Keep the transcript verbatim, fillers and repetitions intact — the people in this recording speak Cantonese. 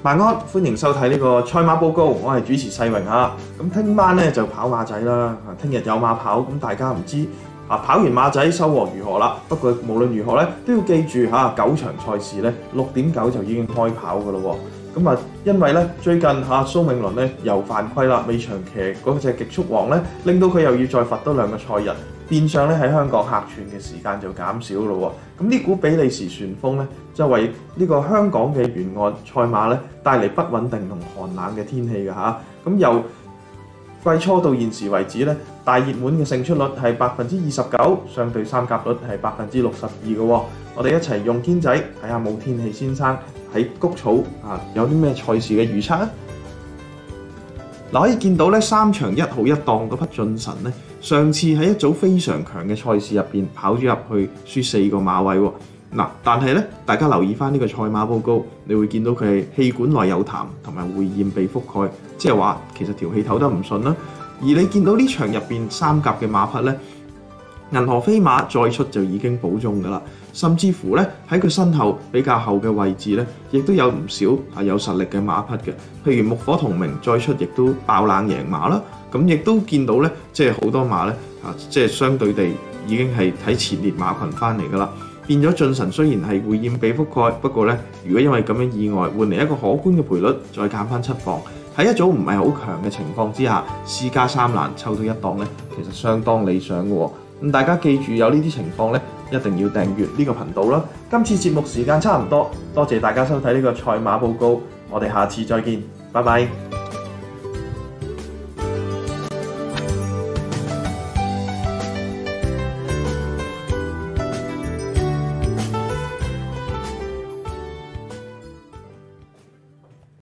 晚安，歡迎收睇呢個賽馬報告，我係主持世榮啊。咁聽晚咧就跑馬仔啦，聽日有馬跑，咁大家唔知啊跑完馬仔收穫如何啦。不過無論如何咧，都要記住嚇九場賽事咧六點九就已經開跑噶咯喎。咁啊，因為咧最近嚇蘇銘倫咧又犯規啦，尾場騎嗰隻極速王咧，令到佢又要再罰多兩個賽日。變相咧喺香港客串嘅時間就減少咯喎，咁呢股比利時旋風咧就為呢個香港嘅沿岸賽馬咧帶嚟不穩定同寒冷嘅天氣㗎嚇，咁由季初到現時為止咧，大熱門嘅勝出率係百分之二十九，相對三甲率係百分之六十二嘅喎，我哋一齊用天仔睇下冇天氣先生喺谷草啊有啲咩賽事嘅預測啊！嗱，可以見到咧三場一號一檔嗰匹進神咧，上次喺一組非常強嘅賽事入邊跑咗入去，輸四個馬位喎。嗱，但係咧，大家留意翻呢個賽馬報告，你會見到佢係氣管內有痰，同埋會厭被覆蓋，即係話其實條氣唞得唔順啦。而你見到呢場入邊三甲嘅馬匹咧，銀河飛馬再出就已經保中㗎啦，甚至乎咧喺佢身後比較後嘅位置咧，亦都有唔少係有實力嘅馬匹嘅，譬如木火同名再出，亦都爆冷贏馬啦。咁亦都見到咧，即係好多馬咧啊，即係相對地已經係睇前列馬群翻嚟㗎啦。變咗進神雖然係會厭被覆蓋，不過咧，如果因為咁樣意外換嚟一個可觀嘅賠率，再減翻七磅，喺一組唔係好強嘅情況之下，私家三欄抽到一檔咧，其實相當理想嘅喎。咁大家記住有呢啲情況咧，一定要訂閱呢個頻道啦。今次節目時間差唔多，多謝大家收睇呢個賽馬報告，我哋下次再見，拜拜。